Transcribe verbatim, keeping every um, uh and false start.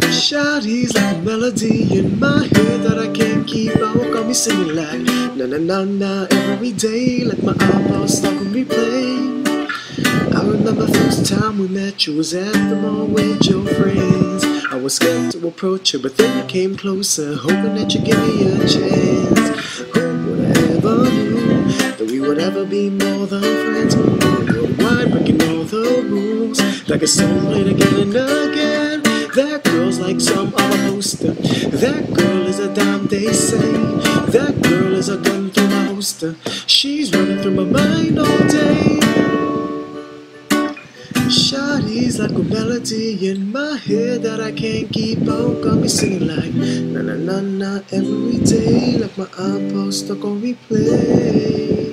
Shawty's like a melody in my head that I can't keep out. Got me singing like na na na na every day, like my eyeballs stuck on replay. I remember first time we met, you was at the mall with your friends. I was scared to approach you, but then you came closer, hoping that you'd give me a chance. Who would ever knew that we would ever be more than friends? Worldwide, breaking all the rules, like a song played again and again. That girl's like some other poster. That girl is a dime, they say. That girl is a gun through my holster. She's running through my mind all day. Shawty's like a melody in my head that I can't keep out. Got me singing like na na na na every day, like my iPod stuck on replay.